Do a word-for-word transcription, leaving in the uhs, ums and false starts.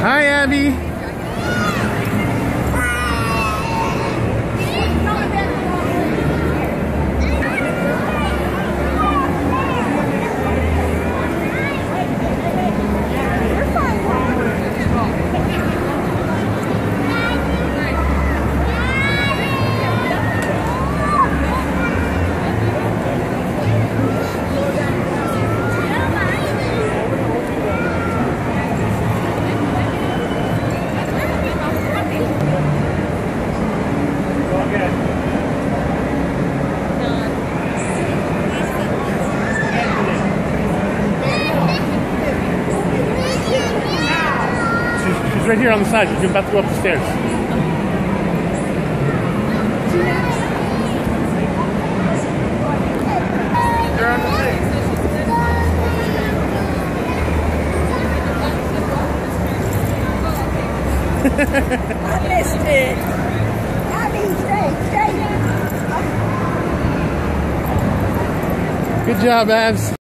Hi, Abby. She's right here on the side. She's about to go up the stairs. You're on the stage. I missed it. Abby, stay, stay. Good job, Abs.